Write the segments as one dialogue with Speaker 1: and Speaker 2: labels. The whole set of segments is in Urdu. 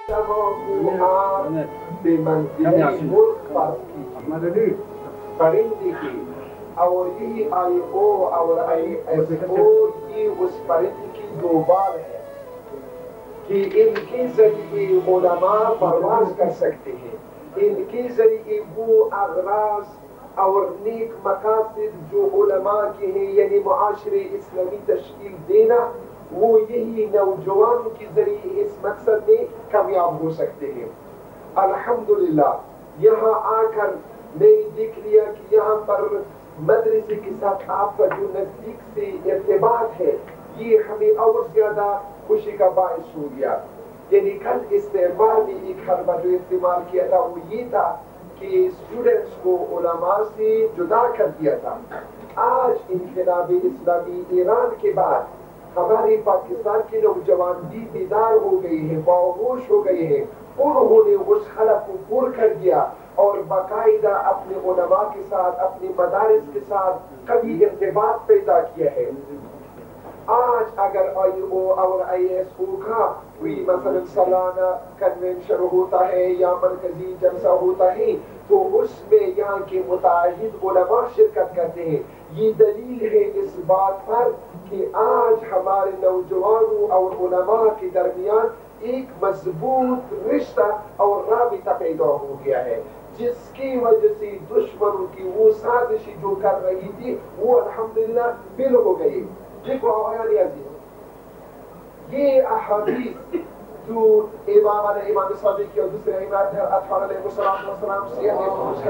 Speaker 1: بے منزلی ملک فرض کی پرندے کی اور یہی آئی او اور آئی ایس او یہ اس پرندے کی دو بال ہے کہ ان کے ذریعے علماء پرواز کر سکتے ہیں، ان کے ذریعے وہ اغراض اور نیک مقاصد جو علماء کے ہیں یعنی معاشرے اسلامی تشکیل دینا، وہ یہی نوجوانوں کے ذریعے اس مقصد میں کامیاب ہو سکتے ہیں۔ الحمدللہ یہاں آ کر میں نے دیکھ لیا کہ یہاں پر مدرسے کے ساتھ آپ کا جو نزدیک سے ارتباط ہے یہ ہمیں اور زیادہ خوشی کا باعث ہو گیا۔ یعنی کل استعمال میں ایک حربہ جو استعمال کیا تھا وہ یہ تھا کہ اسٹوڈنٹس کو علماء سے جدا کر دیا تھا۔ آج انقلاب اسلامی ایران کے بعد ہمارے پاکستان کے نوجوان بھی بیدار ہو گئے ہیں، باہوش ہو گئے ہیں، انہوں نے اس خلا کو پور کر دیا اور باقاعدہ اپنے علماء کے ساتھ اپنے مدارس کے ساتھ کبھی ارتباط پیدا کیا ہے۔ آج اگر آئی او اور آئی ایس او کا کوئی مثلا سالانہ کنونشن ہوتا ہے یا مرکزی جلسہ ہوتا ہے تو اس میں یہاں کے متعدد علماء شرکت کرتے ہیں۔ یہ دلیل ہے اس بات پر کہ آج ہمارے نوجوانوں اور علماء کے درمیان ایک مضبوط رشتہ اور رابطہ پیدا ہو گیا ہے، جس کی وجہ سے دشمنوں کی وہ سازشی جو کر رہی تھی وہ الحمدللہ فیل ہو گئی۔ دیکھو آیان عزیز، یہ احادیث جو امام صادق اور دوسرے امام اطہار علیہ السلام سے محفوظ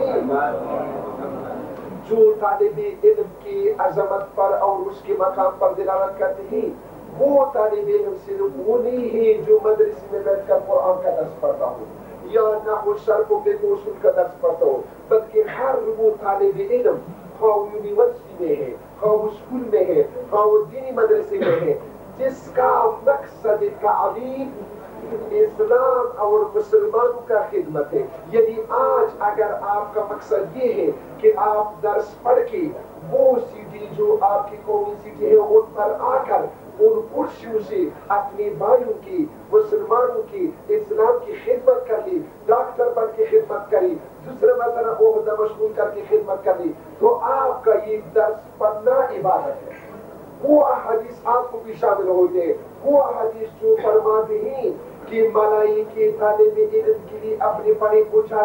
Speaker 1: جو طالب علم کی عظمت پر اور اس کے مقام پر دلالت کرتے ہیں، وہ طالب علم صرف وہ نہیں ہے جو مدرسے میں بیٹھ کر قرآن کا درس پڑھتا ہو یا نحو صرف و فقہ اصول کا درس پڑھتا ہو، بلکہ ہر وہ طالب علم خواہ یونیورسٹی میں ہے، خواہ اسکول میں ہے، خواہ دینی مدرسے میں ہے، جس کا مقصد تعلیم اسلام اور مسلمانوں کا خدمت ہے۔ یعنی آج اگر آپ کا مقصد یہ ہے کہ آپ درس پڑھ کے وہ سیٹی جو آپ کی قومی سیٹی ہے ان پر آ کر ان کرسیوں سے اپنے بھائیوں کی، مسلمانوں کی، اسلام کی خدمت کر لی، ڈاکٹر بن کے خدمت کری، دوسرے مثلا عہدہ مشغول کر کے خدمت کر لی، تو آپ کا یہ درس پڑھنا عبادت ہے۔ وہ احادیث آپ کو بھی شامل ہوتے ہیں، وہ احادیث جو فرماتے ہیں کہ ملائکے طالب علم کے لیے اپنے پڑھے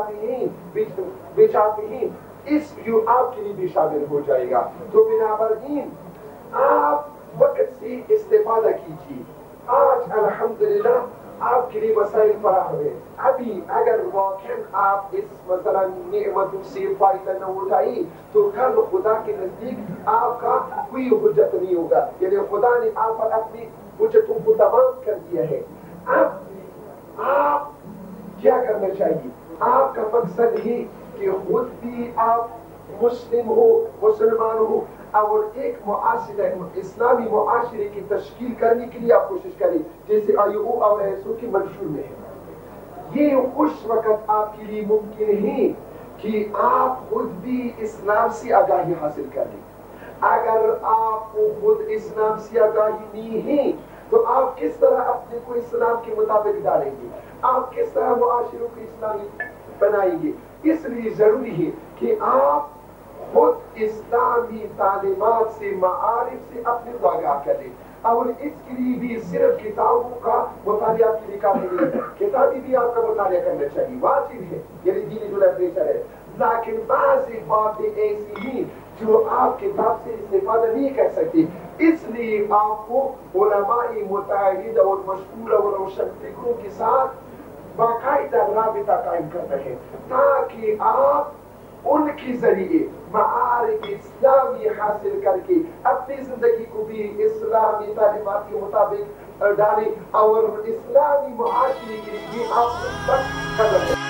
Speaker 1: بچھاتے ہیں، اس جو آپ کے لیے بھی شامل ہو جائے گا۔ تو بنابراین آپ وقت سے استفادہ کیجیے۔ آج الحمدللہ آپ کے لیے وسائل فراہم ہے۔ ابھی اگر واقعا آپ اس مثلا نعمتوں سے فائدہ نہ اٹھائی تو کل خدا کے نزدیک آپ کا کوئی حجت نہیں ہوگا، یعنی خدا نے آپ پر اپنی حجتوں کو تمام کر دیا ہے۔ اب آپ کیا کرنا چاہیے؟ آپ کا مقصد ہے کہ خود بھی آپ مسلم ہو، مسلمان ہو، اور ایک معاشرہ اسلامی معاشرے کی تشکیل کرنے کے لیے آپ کوشش کریں، جیسے آئیو اور ایسو کی منشور میں ہے۔ یہ اس وقت آپ کے لیے ممکن ہے کہ آپ خود بھی اسلام سے آگاہی حاصل کریں۔ اگر آپ کو خود اسلام سے آگاہی نہیں ہے تو آپ کس طرح اپنے کو اسلام کے مطابق ڈالیں گے؟ آپ کس طرح معاشروں کو اسلامی بنائیں گے؟ اس لیے ضروری ہے کہ آپ خود اسلامی تعلیمات سے، معارف سے اپنے کو آگاہ کریں، اور اس کے لیے بھی صرف کتابوں کا مطالعہ کے لیے کافی نہیں ہے، کتابیں بھی آپ کا مطالعہ کرنا چاہیے، واجب ہے، یعنی دینی جو لٹریچر ہے، لیکن بعض باتیں ایسی ہیں جو آپ کتاب سے استفادہ نہیں کر سکتے، اس لیے آپ کو علماء متعدد اور مشہور اور روشن فکروں کے ساتھ باقاعدہ رابطہ قائم کرنا ہے، تاکہ آپ ان کے ذریعے معارف اسلامی حاصل کر کے اپنی زندگی کو بھی اسلامی تعلیمات کے مطابق ڈالیں اور اسلامی معاشرے کے لیے آپ قدم